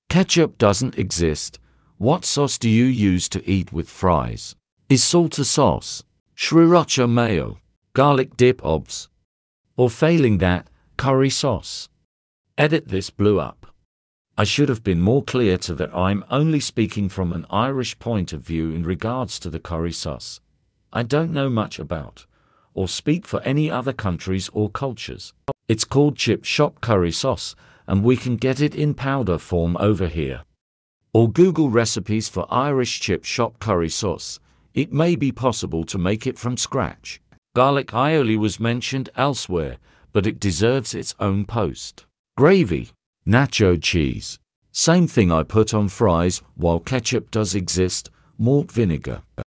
Ketchup doesn't exist. What sauce do you use to eat with fries? Is salsa sauce, sriracha mayo, garlic dip obs, or failing that, curry sauce? Edit. This blew up. I should have been more clear to that I'm only speaking from an Irish point of view in regards to the curry sauce. I don't know much about, or speak for any other countries or cultures. It's called chip shop curry sauce, and we can get it in powder form over here. Or Google recipes for Irish chip shop curry sauce. It may be possible to make it from scratch. Garlic aioli was mentioned elsewhere, but it deserves its own post. Gravy, nacho cheese. Same thing I put on fries, while ketchup does exist, malt vinegar.